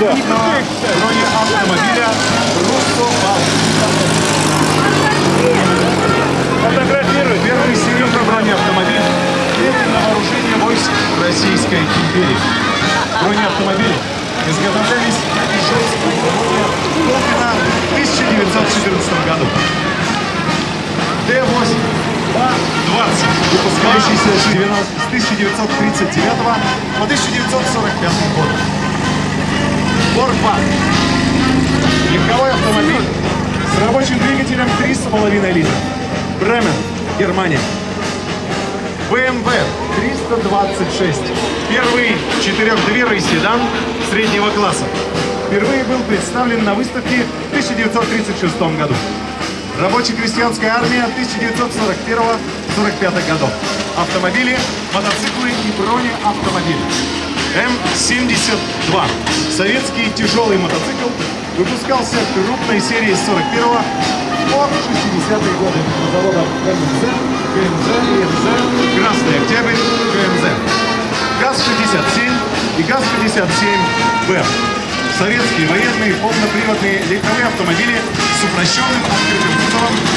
элитного бронеавтомобиля «Руссо-Бал». Фотографируй. Первый серийный бронеавтомобиль передан на вооружение войск Российской империи. Бронеавтомобили изготовлялись на Ижевском заводе Колпино в 1914 году. Т-8 20, выпускающийся с 1939 по 1945 год. Борбан. Легковой автомобиль с рабочим двигателем 3,5 литра. Бремен, Германия. BMW 326. Первый четырехдверный седан среднего класса. Впервые был представлен на выставке в 1936 году. Рабоче-крестьянская армия 1941-45 годов. Автомобили, мотоциклы и бронеавтомобили. М-72. Советский тяжелый мотоцикл выпускался крупной серией с 41 по 60-е годы заводов КМЗ, Красный Октябрь, КМЗ. ГАЗ-67 и ГАЗ-57Б. Советские военные полноприводные легковые автомобили с упрощенным открытым кузовом